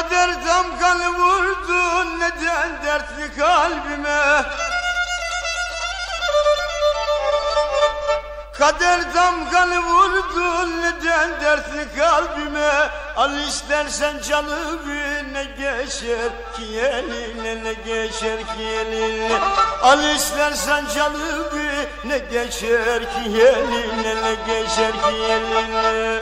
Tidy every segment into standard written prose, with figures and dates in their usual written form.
Kader damganı vurdu neden dertli kalbime. Kader damganı vurdu neden dertli kalbime. Al istersen canımı ne geçer ki eline, ne geçer ki eline. Al istersen canımı ne geçer ki eline, ne geçer ki eline.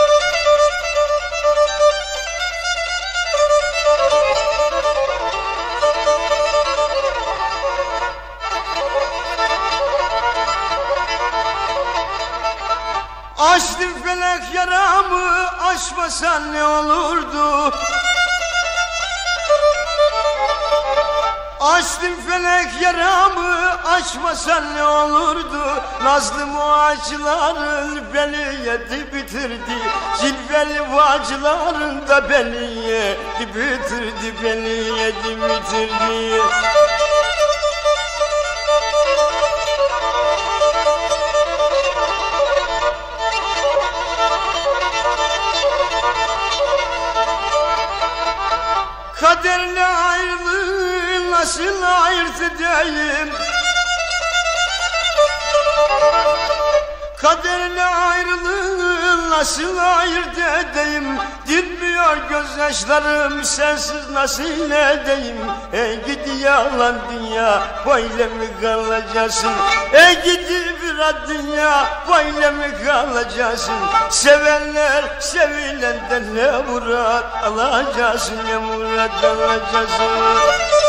Açtım felek yaramı, açmasan ne olurdu? Açtım felek yaramı, açmasan ne olurdu? Nazlı muacıların beni yedi bitirdi. Cilveli vacıların da beni yedi bitirdi, beni yedi bitirdi. Kaderle ayrılığı nasıl ayırt edeyim? Kaderle ayrılığı nasıl ayırt edeyim? Dinmiyor gözyaşlarım, sensiz nasıl edeyim? Ey gidi yalan dünya, böyle mi kalacaksın? Ey gidi bir dünya, böyle mi kalacaksın? Sevenler sevilenden ne murat alacaksın, ne murat alacaksın?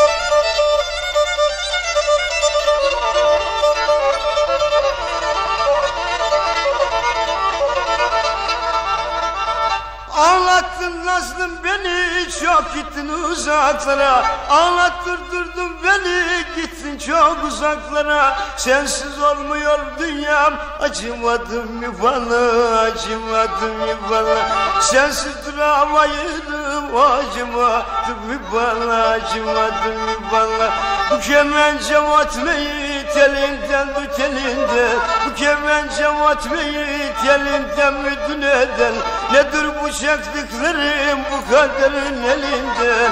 Ağlattın Nazlım beni, çok gittin uzaklara. Ağlattırdın beni, gittin çok uzaklara. Sensiz olmuyor dünyam, acımadın mı bana, acımadın mı bana? Sensiz duramayırım, acımadın mı bana, acımadın mı bana? Bu kemence vatmeyi telinden tut elinden. Bu kemence vatmeyi telinden müdün eden. Nedir bu çektiklerim bu kaderin elinden?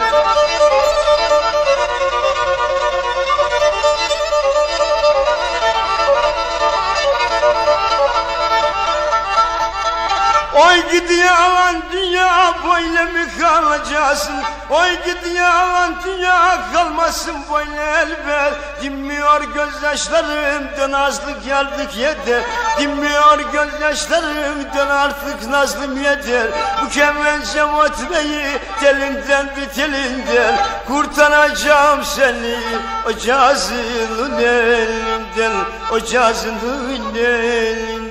Oy gidi alan dünya, böyle mi kalacaksın? Oy gidi alan dünya, kalmasın böyle elbet. Dinmiyor gözyaşlarımdan azlık yardık yeter. Dinmiyor gözyaşlarımdan artık nazlım yeter. Bu kemence vatmeyi telinden bir telinden. Kurtaracağım seni o cazının elinden, o cazının elinden.